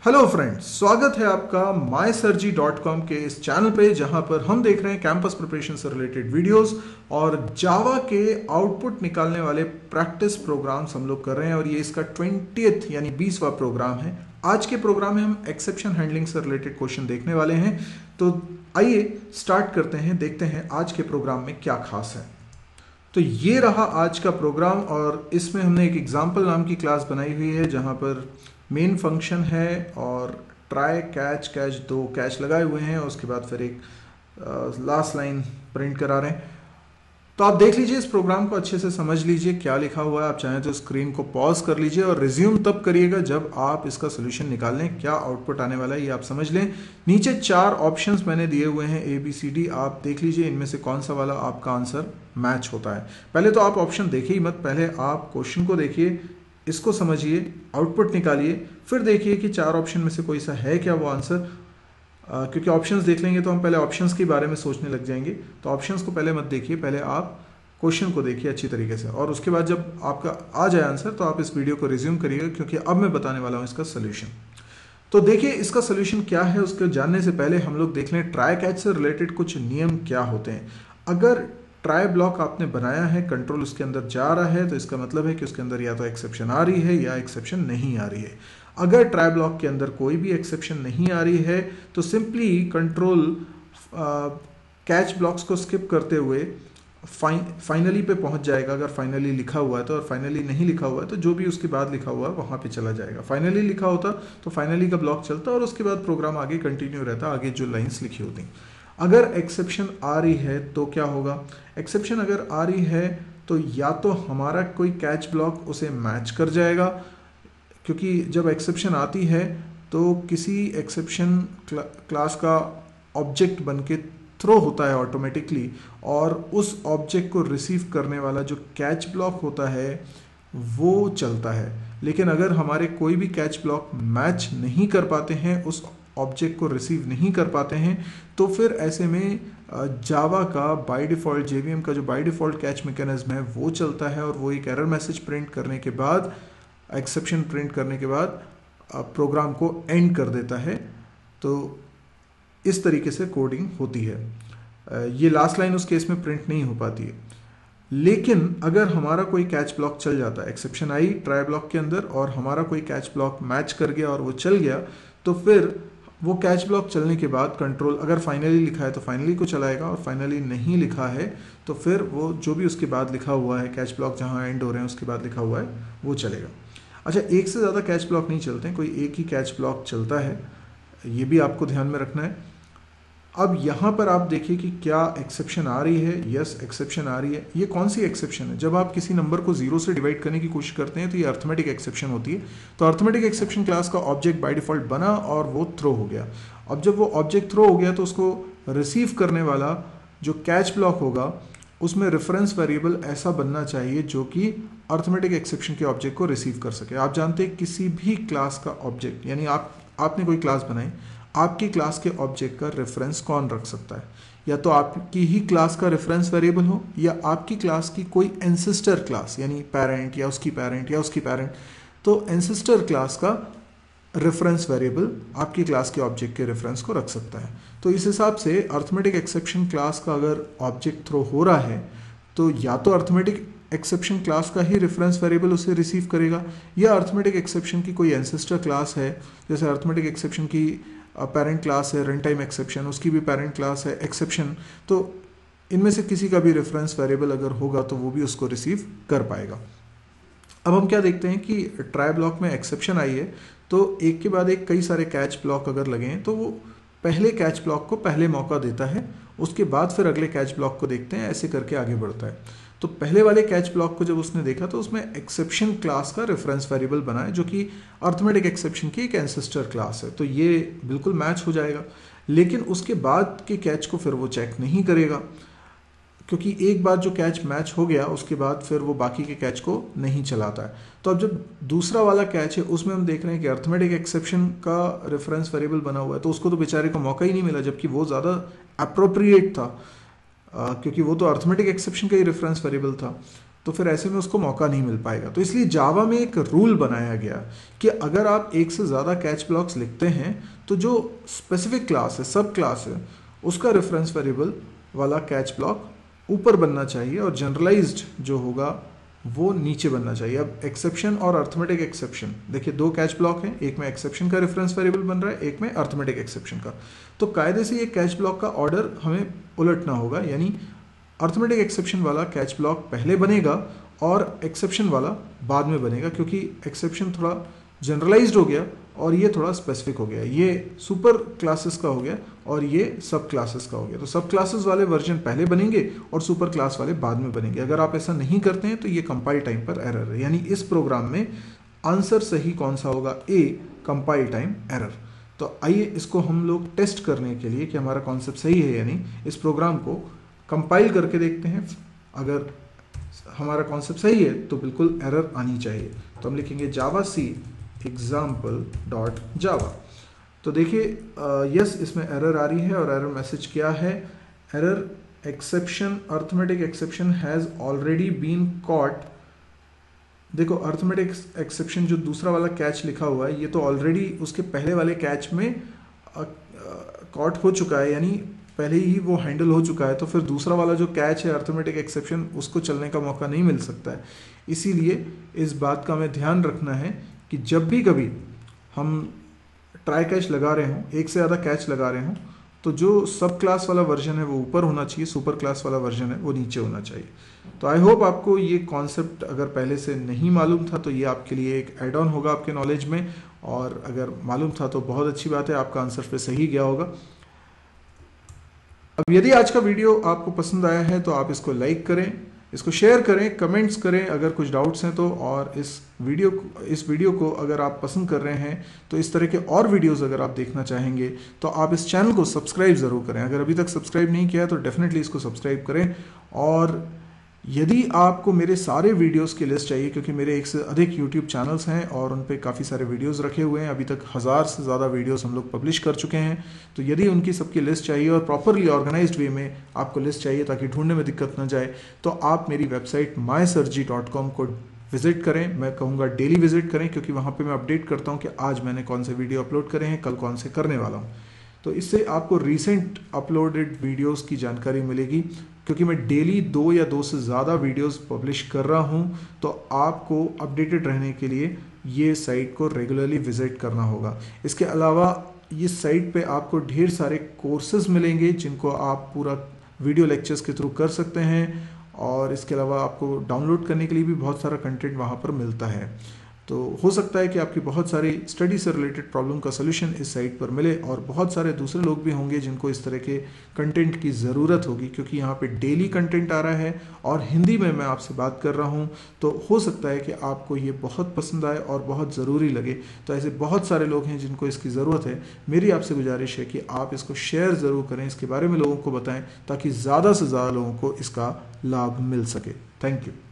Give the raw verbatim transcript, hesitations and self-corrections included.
Hello friends, स्वागत है आपका my sir ji dot com के इस चैनल पे जहां पर हम देख रहे हैं कैंपस प्रिपरेशन से रिलेटेड वीडियोस और जावा के आउटपुट निकालने वाले प्रैक्टिस प्रोग्राम्स हम लोग कर रहे हैं और ये इसका ट्वेंटियथ यानी बीसवां प्रोग्राम है। आज के प्रोग्राम में हम एक्सेप्शन हैंडलिंग से रिलेटेड क्वेश्चन देखने वाले हैं। तो आइए स्टार्ट करते हैं, देखते हैं आज के प्रोग्राम में क्या खास है। तो ये रहा आज का प्रोग्राम और इसमें हमने एक एग्जाम्पल नाम की क्लास बनाई हुई है जहाँ पर मेन फंक्शन है और ट्राई कैच कैच दो कैच लगाए हुए हैं और उसके बाद फिर एक लास्ट लाइन प्रिंट करा रहे हैं। तो आप देख लीजिए, इस प्रोग्राम को अच्छे से समझ लीजिए क्या लिखा हुआ है। आप चाहें तो स्क्रीन को पॉज कर लीजिए और रिज्यूम तब करिएगा जब आप इसका सोल्यूशन निकाल लें, क्या आउटपुट आने वाला है ये आप समझ लें। नीचे चार ऑप्शंस मैंने दिए हुए हैं ए बी सी डी, आप देख लीजिए इनमें से कौन सा वाला आपका आंसर मैच होता है। पहले तो आप ऑप्शन देखिए ही मत, पहले आप क्वेश्चन को देखिए, इसको समझिए, आउटपुट निकालिए, फिर देखिए कि चार ऑप्शन में से कोई सा है क्या वो आंसर। आ, क्योंकि ऑप्शंस देख लेंगे तो हम पहले ऑप्शंस के बारे में सोचने लग जाएंगे। तो ऑप्शंस को पहले मत देखिए, पहले आप क्वेश्चन को देखिए अच्छी तरीके से और उसके बाद जब आपका आ जाए आंसर तो आप इस वीडियो को रिज्यूम करिएगा, क्योंकि अब मैं बताने वाला हूँ इसका सोल्यूशन। तो देखिए इसका सोल्यूशन क्या है, उसके जानने से पहले हम लोग देख लें ट्राई कैच से रिलेटेड कुछ नियम क्या होते हैं। अगर ट्राई ब्लॉक आपने बनाया है, कंट्रोल उसके अंदर जा रहा है, तो इसका मतलब है कि उसके अंदर या तो एक्सेप्शन आ रही है या एक्सेप्शन नहीं आ रही है। अगर ट्राई ब्लॉक के अंदर कोई भी एक्सेप्शन नहीं आ रही है तो सिंपली कंट्रोल कैच ब्लॉक्स को स्किप करते हुए फाइनली पे पहुंच जाएगा। अगर फाइनली लिखा हुआ है तो, और फाइनली नहीं लिखा हुआ है तो जो भी उसके बाद लिखा हुआ है वहां पे चला जाएगा। फाइनली लिखा होता तो फाइनली का ब्लॉक चलता और उसके बाद प्रोग्राम आगे कंटिन्यू रहता, आगे जो लाइन्स लिखी होती। अगर एक्सेप्शन आ रही है तो क्या होगा, एक्सेप्शन अगर आ रही है तो या तो हमारा कोई कैच ब्लॉक उसे मैच कर जाएगा, क्योंकि जब एक्सेप्शन आती है तो किसी एक्सेप्शन क्ला, क्लास का ऑब्जेक्ट बन के थ्रो होता है ऑटोमेटिकली, और उस ऑब्जेक्ट को रिसीव करने वाला जो कैच ब्लॉक होता है वो चलता है। लेकिन अगर हमारे कोई भी कैच ब्लॉक मैच नहीं कर पाते हैं, उस ऑब्जेक्ट को रिसीव नहीं कर पाते हैं, तो फिर ऐसे में जावा का बाय डिफ़ॉल्ट जेवीएम का जो बाय डिफ़ॉल्ट कैच मैकेनिज्म है वो चलता है और वो एक एरर मैसेज प्रिंट करने के बाद, एक्सेप्शन प्रिंट करने के बाद प्रोग्राम को एंड कर देता है। तो इस तरीके से कोडिंग होती है। ये लास्ट लाइन उस केस में प्रिंट नहीं हो पाती है। लेकिन अगर हमारा कोई कैच ब्लॉक चल जाता है, एक्सेप्शन आई ट्राई ब्लॉक के अंदर और हमारा कोई कैच ब्लॉक मैच कर गया और वो चल गया, तो फिर वो कैच ब्लॉक चलने के बाद कंट्रोल अगर फाइनली लिखा है तो फाइनली को चलाएगा, और फाइनली नहीं लिखा है तो फिर वो जो भी उसके बाद लिखा हुआ है, कैच ब्लॉक जहाँ एंड हो रहे हैं उसके बाद लिखा हुआ है वो चलेगा। अच्छा, एक से ज़्यादा कैच ब्लॉक नहीं चलते हैं, कोई एक ही कैच ब्लॉक चलता है, ये भी आपको ध्यान में रखना है। अब यहाँ पर आप देखिए कि क्या एक्सेप्शन आ रही है। यस, एक्सेप्शन आ रही है। ये कौन सी एक्सेप्शन है, जब आप किसी नंबर को जीरो से डिवाइड करने की कोशिश करते हैं तो ये अर्थमेटिक एक्सेप्शन होती है। तो अर्थमेटिक एक्सेप्शन क्लास का ऑब्जेक्ट बाय डिफॉल्ट बना और वो थ्रो हो गया। अब जब वो ऑब्जेक्ट थ्रो हो गया तो उसको रिसीव करने वाला जो कैच ब्लॉक होगा उसमें रेफरेंस वेरिएबल ऐसा बनना चाहिए जो कि अर्थमेटिक एक्सेप्शन के ऑब्जेक्ट को रिसीव कर सके। आप जानते हैं किसी भी क्लास का ऑब्जेक्ट, यानी आप आपने कोई क्लास बनाई, आपकी क्लास के ऑब्जेक्ट का रेफरेंस कौन रख सकता है, या तो आपकी ही क्लास का रेफरेंस वेरिएबल हो या आपकी क्लास की कोई एंसेस्टर क्लास, यानी पेरेंट या उसकी पेरेंट या उसकी पेरेंट। तो एंसेस्टर क्लास का रेफरेंस वेरिएबल आपकी क्लास के ऑब्जेक्ट के रेफरेंस को रख सकता है। तो इस हिसाब से अर्थमेटिक एक्सेप्शन क्लास का अगर ऑब्जेक्ट थ्रो हो रहा है तो या तो अर्थमेटिक एक्सेप्शन क्लास का ही रेफरेंस वेरिएबल उसे रिसीव करेगा, या अर्थमेटिक एक्सेप्शन की कोई एंसेस्टर क्लास है, जैसे अर्थमेटिक एक्सेप्शन की पेरेंट क्लास है रन टाइम एक्सेप्शन, उसकी भी पेरेंट क्लास है एक्सेप्शन, तो इनमें से किसी का भी रेफरेंस वेरिएबल अगर होगा तो वो भी उसको रिसीव कर पाएगा। अब हम क्या देखते हैं कि ट्राई ब्लॉक में एक्सेप्शन आई है तो एक के बाद एक कई सारे कैच ब्लॉक अगर लगे हैं तो वो पहले कैच ब्लॉक को पहले मौका देता है, उसके बाद फिर अगले कैच ब्लॉक को देखते हैं, ऐसे करके आगे बढ़ता है। तो पहले वाले कैच ब्लॉक को जब उसने देखा तो उसमें एक्सेप्शन क्लास का रेफरेंस वेरिएबल बना है जो कि अर्थमेटिक एक्सेप्शन की एक एंसेस्टर क्लास है, तो ये बिल्कुल मैच हो जाएगा। लेकिन उसके बाद के कैच को फिर वो चेक नहीं करेगा, क्योंकि एक बार जो कैच मैच हो गया उसके बाद फिर वो बाकी के कैच को नहीं चलाता है। तो अब जब दूसरा वाला कैच है उसमें हम देख रहे हैं कि अर्थमेटिक एक्सेप्शन का रेफरेंस वेरिएबल बना हुआ है, तो उसको तो बेचारे को मौका ही नहीं मिला, जबकि वो ज़्यादा अप्रोप्रिएट था, आ, क्योंकि वो तो अर्थमेटिक एक्सेप्शन का ही रेफरेंस वेरिएबल था। तो फिर ऐसे में उसको मौका नहीं मिल पाएगा। तो इसलिए जावा में एक रूल बनाया गया कि अगर आप एक से ज़्यादा कैच ब्लॉक्स लिखते हैं तो जो स्पेसिफिक क्लास है, सब क्लास है, उसका रेफरेंस वेरिएबल वाला कैच ब्लॉक ऊपर बनना चाहिए और जनरलाइज्ड जो होगा वो नीचे बनना चाहिए। अब एक्सेप्शन और अर्थमेटिक एक्सेप्शन, देखिए दो कैच ब्लॉक हैं, एक में एक्सेप्शन का रेफरेंस वेरिएबल बन रहा है, एक में अर्थमेटिक एक्सेप्शन का। तो कायदे से ये कैच ब्लॉक का ऑर्डर हमें उलटना होगा, यानी अर्थमेटिक एक्सेप्शन वाला कैच ब्लॉक पहले बनेगा और एक्सेप्शन वाला बाद में बनेगा, क्योंकि एक्सेप्शन थोड़ा जनरलाइज्ड हो गया और ये थोड़ा स्पेसिफिक हो गया। ये सुपर क्लासेस का हो गया और ये सब क्लासेस का हो गया। तो सब क्लासेस वाले वर्जन पहले बनेंगे और सुपर क्लास वाले बाद में बनेंगे। अगर आप ऐसा नहीं करते हैं तो ये कंपाइल टाइम पर एरर है, यानी इस प्रोग्राम में आंसर सही कौन सा होगा, ए, कंपाइल टाइम एरर। तो आइए इसको हम लोग टेस्ट करने के लिए कि हमारा कॉन्सेप्ट सही है यानी इस प्रोग्राम को कंपाइल करके देखते हैं। अगर हमारा कॉन्सेप्ट सही है तो बिल्कुल एरर आनी चाहिए। तो हम लिखेंगे जावा सी एग्जाम्पल डॉट जावा। तो देखिए यस, इसमें एरर आ रही है और एरर मैसेज क्या है, error exception arithmetic exception has already been caught. देखो अर्थमेटिक एक्सेप्शन जो दूसरा वाला कैच लिखा हुआ है ये तो ऑलरेडी उसके पहले वाले कैच में कॉट हो चुका है, यानी पहले ही वो हैंडल हो चुका है। तो फिर दूसरा वाला जो कैच है अर्थमेटिक एक्सेप्शन, उसको चलने का मौका नहीं मिल सकता है। इसीलिए इस बात का हमें ध्यान रखना है कि जब भी कभी हम ट्राई कैच लगा रहे हों, एक से ज़्यादा कैच लगा रहे हों, तो जो सब क्लास वाला वर्जन है वो ऊपर होना चाहिए, सुपर क्लास वाला वर्जन है वो नीचे होना चाहिए। तो आई होप आपको ये कॉन्सेप्ट अगर पहले से नहीं मालूम था तो ये आपके लिए एक एड ऑन होगा आपके नॉलेज में, और अगर मालूम था तो बहुत अच्छी बात है, आपका आंसर पे सही गया होगा। अब यदि आज का वीडियो आपको पसंद आया है तो आप इसको लाइक करें, इसको शेयर करें, कमेंट्स करें अगर कुछ डाउट्स हैं तो, और इस वीडियो इस वीडियो को अगर आप पसंद कर रहे हैं तो इस तरह के और वीडियोस अगर आप देखना चाहेंगे तो आप इस चैनल को सब्सक्राइब ज़रूर करें। अगर अभी तक सब्सक्राइब नहीं किया है तो डेफिनेटली इसको सब्सक्राइब करें। और यदि आपको मेरे सारे वीडियोस की लिस्ट चाहिए, क्योंकि मेरे एक से अधिक यूट्यूब चैनल्स हैं और उन पे काफ़ी सारे वीडियोस रखे हुए हैं, अभी तक हज़ार से ज़्यादा वीडियोस हम लोग पब्लिश कर चुके हैं। तो यदि उनकी सबकी लिस्ट चाहिए और प्रॉपरली ऑर्गेनाइज्ड वे में आपको लिस्ट चाहिए ताकि ढूंढने में दिक्कत ना जाए, तो आप मेरी website my sir ji dot com को विजिट करें। मैं कहूँगा डेली विजिट करें, क्योंकि वहाँ पर मैं अपडेट करता हूँ कि आज मैंने कौन से वीडियो अपलोड करे हैं, कल कौन से करने वाला हूँ। तो इससे आपको रीसेंट अपलोडेड वीडियोस की जानकारी मिलेगी, क्योंकि मैं डेली दो या दो से ज़्यादा वीडियोस पब्लिश कर रहा हूं। तो आपको अपडेटेड रहने के लिए ये साइट को रेगुलरली विजिट करना होगा। इसके अलावा इस साइट पे आपको ढेर सारे कोर्सेज मिलेंगे जिनको आप पूरा वीडियो लेक्चर्स के थ्रू कर सकते हैं, और इसके अलावा आपको डाउनलोड करने के लिए भी बहुत सारा कंटेंट वहाँ पर मिलता है। तो हो सकता है कि आपकी बहुत सारी स्टडी से रिलेटेड प्रॉब्लम का सलूशन इस साइट पर मिले, और बहुत सारे दूसरे लोग भी होंगे जिनको इस तरह के कंटेंट की ज़रूरत होगी, क्योंकि यहाँ पे डेली कंटेंट आ रहा है और हिंदी में मैं आपसे बात कर रहा हूँ। तो हो सकता है कि आपको ये बहुत पसंद आए और बहुत ज़रूरी लगे। तो ऐसे बहुत सारे लोग हैं जिनको इसकी ज़रूरत है। मेरी आपसे गुजारिश है कि आप इसको शेयर ज़रूर करें, इसके बारे में लोगों को बताएँ, ताकि ज़्यादा से ज़्यादा लोगों को इसका लाभ मिल सके। Thank you.